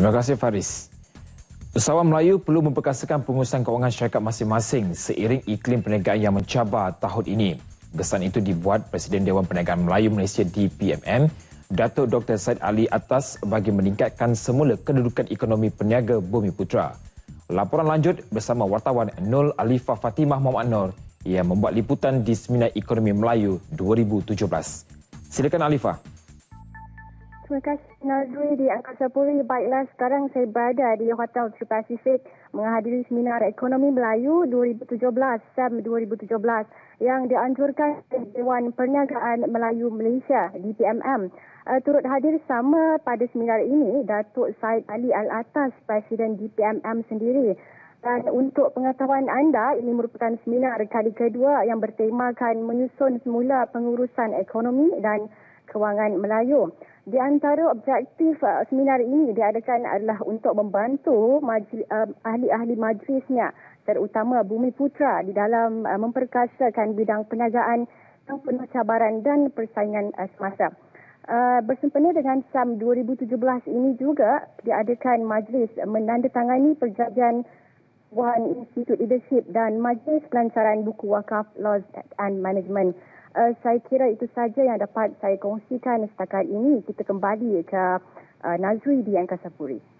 Terima kasih Faris. Usahawan Melayu perlu memperkasakan pengurusan kewangan syarikat masing-masing seiring iklim perniagaan yang mencabar tahun ini. Kesan itu dibuat Presiden Dewan Perniagaan Melayu Malaysia DPMM, Datuk Dr. Said Ali Atas bagi meningkatkan semula kedudukan ekonomi peniaga Bumiputra. Laporan lanjut bersama wartawan Nul Alifah Fatimah Muhammad Nur yang membuat liputan di Seminar Ekonomi Melayu 2017. Silakan Alifah. Terima kasih Nazri di Angkasa Puri. Baiklah, sekarang saya berada di Hotel True Pacific menghadiri Seminar Ekonomi Melayu 2017, SEM 2017 yang dianjurkan Dewan Perniagaan Melayu Malaysia, DPMM. Turut hadir sama pada seminar ini Datuk Said Ali Al-Atas, Presiden DPMM sendiri. Dan untuk pengetahuan anda, ini merupakan seminar kali kedua yang bertemakan menyusun semula pengurusan ekonomi dan kewangan Melayu. Di antara objektif seminar ini diadakan adalah untuk membantu ahli-ahli majlisnya terutama Bumiputra di dalam memperkasakan bidang perniagaan yang penuh cabaran dan persaingan semasa. Bersempena dengan SAM 2017 ini juga diadakan majlis menandatangani perjanjian Wuhan Institute Leadership dan Majlis Pelancaran Buku Wakaf Laws and Management. Saya kira itu saja yang dapat saya kongsikan setakat ini. Kita kembali ke Nazri di Angkasa Puri.